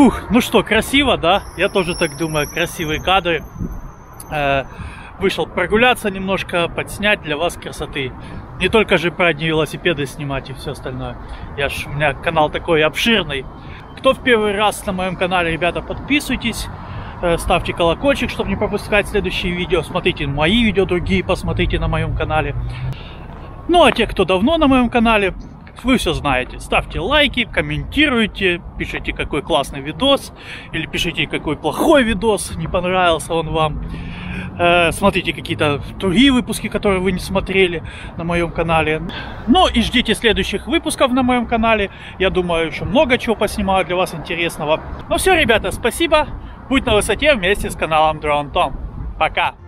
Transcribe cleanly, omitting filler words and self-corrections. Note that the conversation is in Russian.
Фух, ну что, красиво, да? Я тоже так думаю, красивые кадры. Вышел прогуляться немножко, подснять для вас красоты. Не только же про одни велосипеды снимать и все остальное. У меня канал такой обширный. Кто в первый раз на моем канале, ребята, подписывайтесь. Ставьте колокольчик, чтобы не пропускать следующие видео. Смотрите мои видео, другие посмотрите на моем канале. Ну а те, кто давно на моем канале, вы все знаете. Ставьте лайки, комментируйте, пишите, какой классный видос. Или пишите, какой плохой видос, не понравился он вам. Смотрите какие-то другие выпуски, которые вы не смотрели на моем канале. Ну и ждите следующих выпусков на моем канале. Я думаю, еще много чего поснимаю для вас интересного. Ну все, ребята, спасибо. Будь на высоте вместе с каналом Drone Tom. Пока.